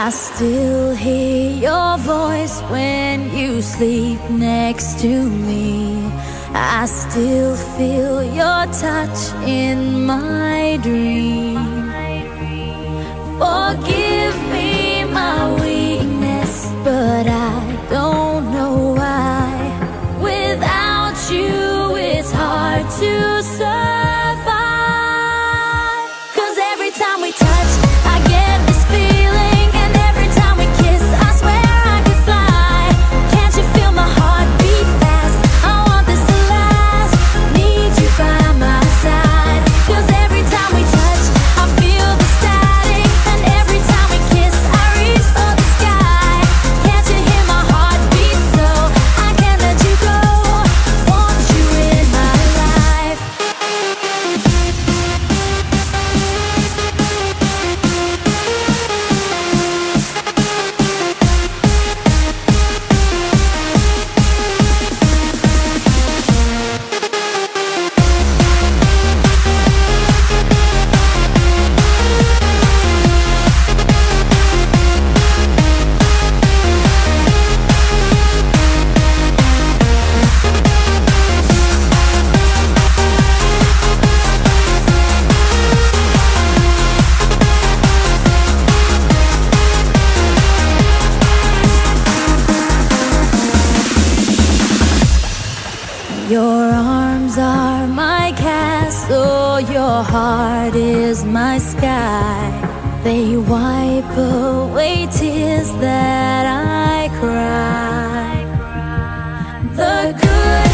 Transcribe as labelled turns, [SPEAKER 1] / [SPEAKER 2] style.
[SPEAKER 1] I still hear your voice when you sleep next to me. I still feel your touch in my dream. Forgive me my weakness, but I don't know why. Without you, it's hard to survive. 'Cause every time we touch, I get this feeling, and every time we kiss, I swear I could fly. Can't you feel my heart beat fast? I want this to last. Need you by my side. 'Cause every time we touch, I feel the static, and every time we kiss, I reach for the sky. Can't you hear my heart beat? So I can't let you go. Want you in my life. Your arms are my castle, your heart is my sky. They wipe away tears that I cry. The good